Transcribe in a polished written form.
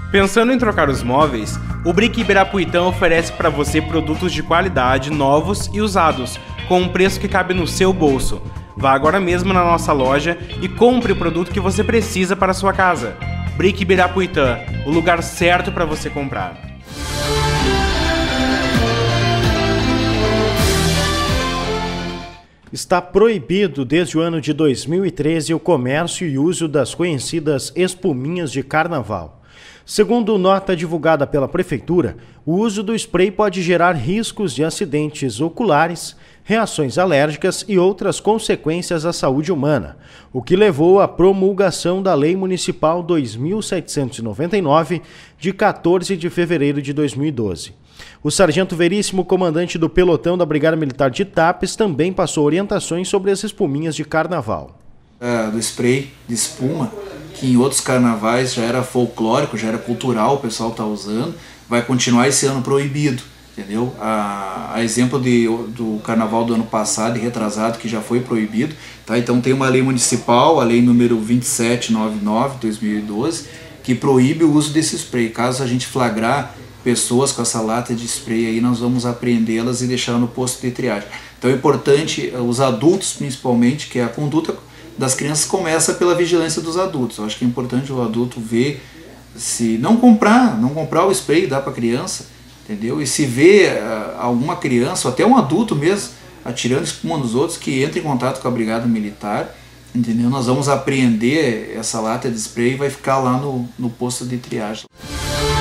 Pensando em trocar os móveis, o Brick Ibirapuitã oferece para você produtos de qualidade, novos e usados, com um preço que cabe no seu bolso. Vá agora mesmo na nossa loja e compre o produto que você precisa para a sua casa. Brick Ibirapuitã, o lugar certo para você comprar. Está proibido desde o ano de 2013 o comércio e uso das conhecidas espuminhas de carnaval. Segundo nota divulgada pela Prefeitura, o uso do spray pode gerar riscos de acidentes oculares, reações alérgicas e outras consequências à saúde humana, o que levou à promulgação da Lei Municipal 2.799, de 14 de fevereiro de 2012. O sargento Veríssimo, comandante do pelotão da Brigada Militar de Tapes, também passou orientações sobre as espuminhas de carnaval. Do spray de espuma, que em outros carnavais já era folclórico, já era cultural, o pessoal está usando, vai continuar esse ano proibido, entendeu? A exemplo do carnaval do ano passado e retrasado, que já foi proibido, tá? Então tem uma lei municipal, a lei número 2799/2012, que proíbe o uso desse spray. Caso a gente flagrar pessoas com essa lata de spray aí, nós vamos apreendê-las e deixá-la no posto de triagem. Então é importante, os adultos principalmente, que a conduta das crianças começa pela vigilância dos adultos. Eu acho que é importante o adulto ver, se não comprar o spray, dá para a criança, entendeu? E se vê alguma criança, ou até um adulto mesmo, atirando espuma nos outros, que entre em contato com a Brigada Militar, entendeu? Nós vamos apreender essa lata de spray e vai ficar lá no posto de triagem.